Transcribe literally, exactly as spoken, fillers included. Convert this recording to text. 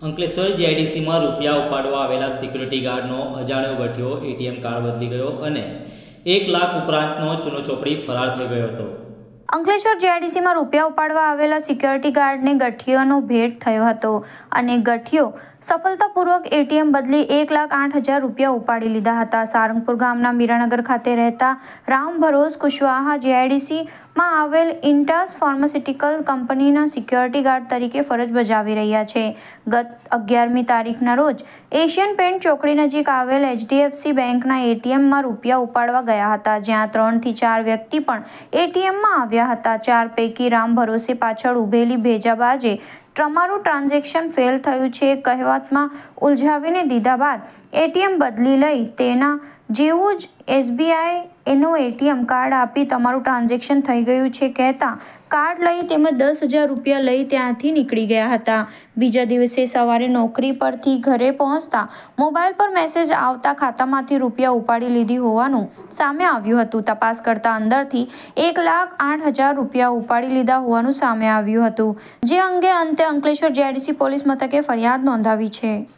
અંકલેશ્વર જીઆઈડીસીમાં રૂપિયા ઉપાડવા આવેલા સિક્યુરિટી ગાર્ડનો અજાણ્યો ગઠિયો એટીએમ કાર્ડ બદલી ગયો અને એક લાખ ઉપરાંતનો ચૂનો ચોપડી ફરાર થઈ ગયો હતો। અંકલેશ્વર જીઆઈડીસીમાં રૂપિયા ઉપાડવા આવેલા સિક્યુરિટી ગાર્ડને ગઠિયાનો ભેટ થયો હતો અને ગઠિયો સફળતાપૂર્વક એટીએમ બદલી એક લાખ આઠ હજાર રૂપિયા ઉપાડી લીધા હતા। સારંગપુર ગામના મીરાનગર ખાતે રહેતા રામ ભરોસ કુશવાહા જીઆઈડીસીમાં આવેલ ઇન્ટાસ ફાર્માસ્યુટિકલ કંપનીના સિક્યુરિટી ગાર્ડ તરીકે ફરજ બજાવી રહ્યા છે। ગત અગિયારમી તારીખના રોજ એશિયન પેન્ટ ચોકડી નજીક આવેલ એચડીએફસી બેંકના એટીએમમાં રૂપિયા ઉપાડવા ગયા હતા, જ્યાં ત્રણથી ચાર વ્યક્તિ પણ એટીએમમાં આવ્યા હતા। ચાર પૈકી રામ ભરોસે પાછળ ઉભેલી ભેજાબાજે તમારું ટ્રાન્ઝેક્શન ફેલ થયું છે કહેવતમાં ઉલઝાવીને દીધા બાદ એટીએમ બદલી લઈ તેના જેવું જ એસબીઆઈ એનું એટીએમ કાર્ડ આપી તમારું ટ્રાન્ઝેક્શન થઈ ગયું છે કહેતા કાર્ડ લઈ તેમાં દસ હજાર રૂપિયા લઈ ત્યાંથી નીકળી ગયા હતા। બીજા દિવસે સવારે નોકરી પરથી ઘરે પહોંચતા મોબાઈલ પર મેસેજ આવતા ખાતામાંથી રૂપિયા ઉપાડી લીધી હોવાનું સામે આવ્યું હતું। તપાસ કરતા અંદરથી એક લાખ આઠ હજાર રૂપિયા ઉપાડી લીધા હોવાનું સામે આવ્યું હતું, જે અંગે અંતે અંકલેશ્વર જીઆઈડીસી પોલીસ મથકે ફરિયાદ નોંધાવી છે।